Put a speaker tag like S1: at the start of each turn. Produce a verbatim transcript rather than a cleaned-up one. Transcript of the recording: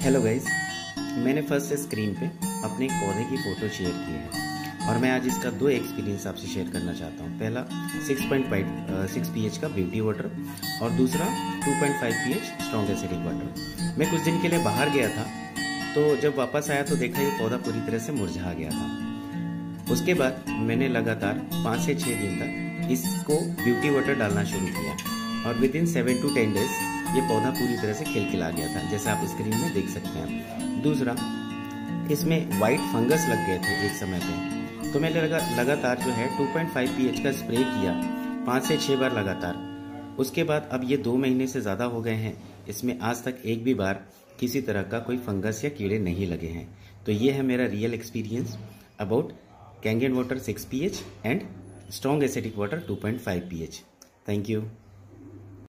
S1: Hello guys, मैंने first screen पे अपने एक पौधे की फ़ोटो शेयर की है और मैं आज इसका दो एक्सपीरियंस आपसे शेयर करना चाहता हूँ। पहला six point five six P H का ब्यूटी वाटर और दूसरा two point five P H strong acidic water. मैं कुछ दिन के लिए बाहर गया था, तो जब वापस आया तो देखा ये पौधा पूरी तरह से मुरझा गया था। उसके बाद मैंने लगातार पाँच से छः दिन तक इसको ब्यूटी वाटर डालना शुरू किया और within seven to ten days ये पौधा पूरी तरह से खिलखिला गया था, जैसे आप स्क्रीन में देख सकते हैं। दूसरा, इसमें वाइट फंगस लग गए थे एक समय पे, तो मैंने लगा लगातार जो है two point five P H का स्प्रे किया पाँच से छः बार लगातार। उसके बाद अब ये दो महीने से ज़्यादा हो गए हैं, इसमें आज तक एक भी बार किसी तरह का कोई फंगस या कीड़े नहीं लगे हैं। तो ये है मेरा real experience about Kangen water six P H and strong acidic water two point five P H. Thank you.